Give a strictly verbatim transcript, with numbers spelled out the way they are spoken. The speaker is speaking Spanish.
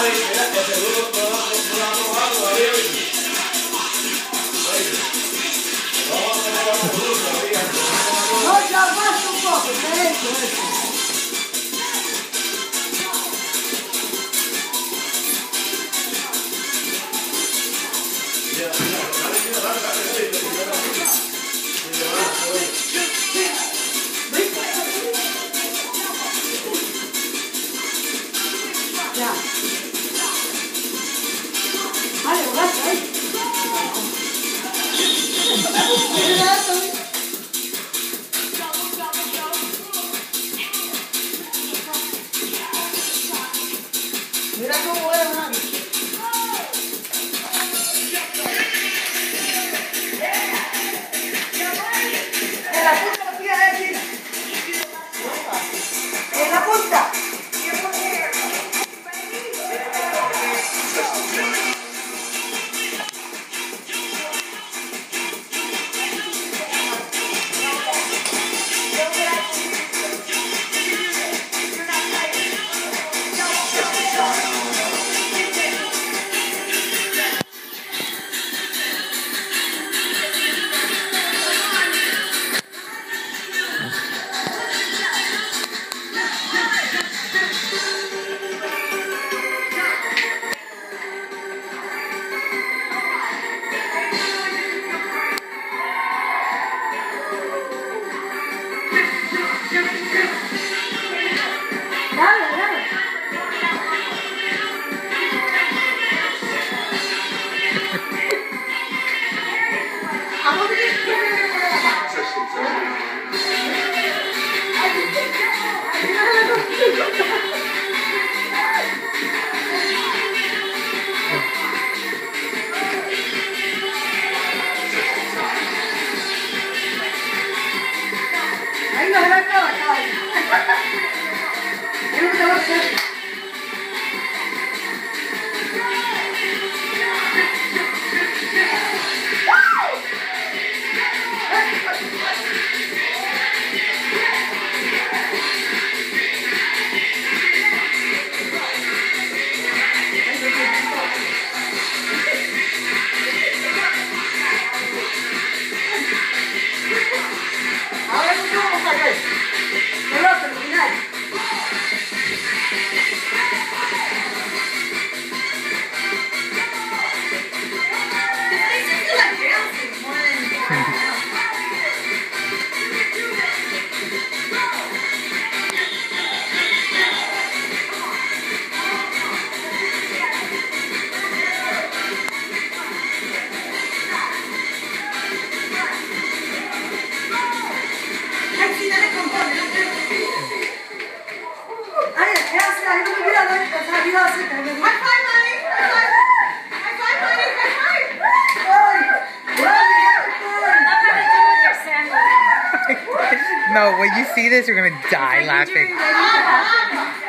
No, ya basta un poco, eso, eso. Ya. Vale, gracias, ahí. Mira cómo es, man. En la punta lo tira de gina. En la punta. Dale, dale. Ahí no se va a acabar, caballo. Creo que te va a hacer. Ahora no vamos a sacar el otro, el final. No, when you see this, you're gonna die laughing.